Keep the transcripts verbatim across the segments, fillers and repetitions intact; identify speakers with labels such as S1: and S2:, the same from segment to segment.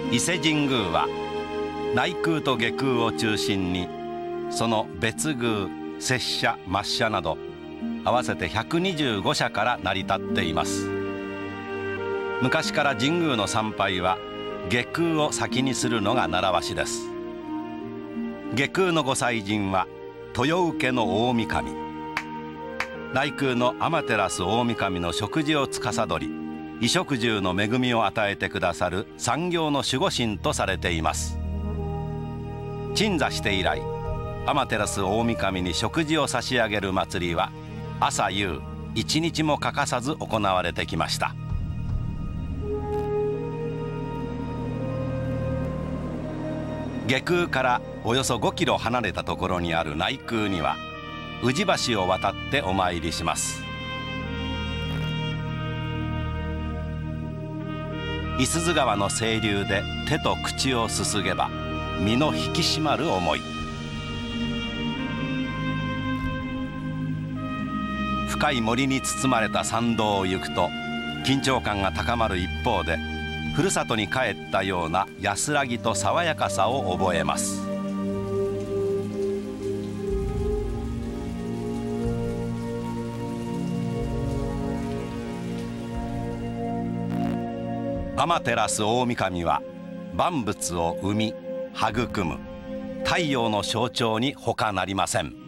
S1: 伊勢神宮は内宮と外宮を中心にその別宮、摂社、末社など合わせてひゃくにじゅうご社から成り立っています。昔から神宮の参拝は外宮を先にするのが習わしです。外宮のご祭神は豊受の大神、内宮の天照大神の食事を司り、衣食住の恵みを与えてくださる産業の守護神とされています。鎮座して以来、天照大神に食事を差し上げる祭りは朝夕一日も欠かさず行われてきました。外宮からおよそごキロ離れたところにある内宮には宇治橋を渡ってお参りします。五十鈴川の清流で手と口をすすげば身の引き締まる思い。深い森に包まれた参道を行くと緊張感が高まる一方で、ふるさとに帰ったような安らぎと爽やかさを覚えます。天照大神は万物を生み育む太陽の象徴に他なりません。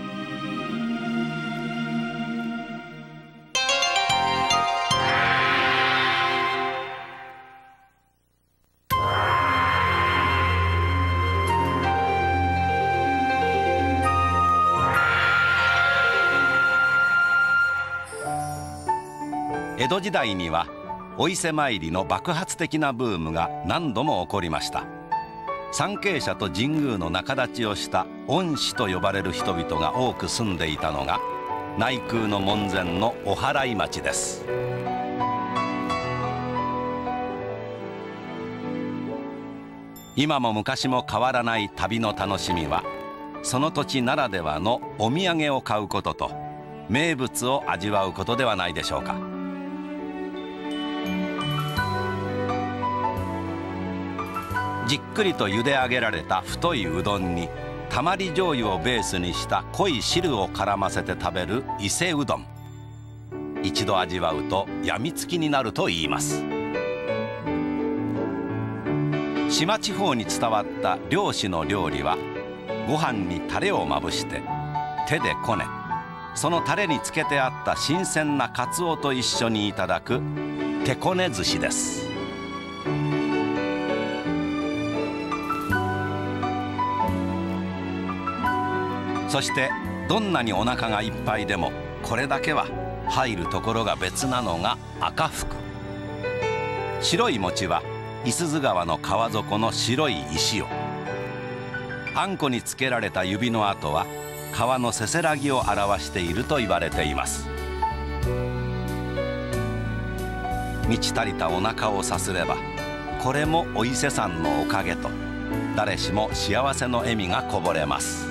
S1: 江戸時代にはお伊勢参りの爆発的なブームが何度も起こりました。参詣者と神宮の仲立ちをした御師と呼ばれる人々が多く住んでいたのが内宮の門前のお祓い町です。今も昔も変わらない旅の楽しみは、その土地ならではのお土産を買うことと名物を味わうことではないでしょうか。じっくりと茹で上げられた太いうどんにたまり醤油をベースにした濃い汁を絡ませて食べる伊勢うどん。一度味わうとやみつきになるといいます。志摩地方に伝わった漁師の料理は、ご飯にタレをまぶして手でこね、そのタレにつけてあった新鮮なカツオと一緒にいただく手こね寿司です。そしてどんなにお腹がいっぱいでもこれだけは入るところが別なのが赤福。白い餅は五十鈴川の川底の白い石を、あんこにつけられた指の跡は川のせせらぎを表していると言われています。満ち足りたお腹をさすれば、これもお伊勢さんのおかげと誰しも幸せの笑みがこぼれます。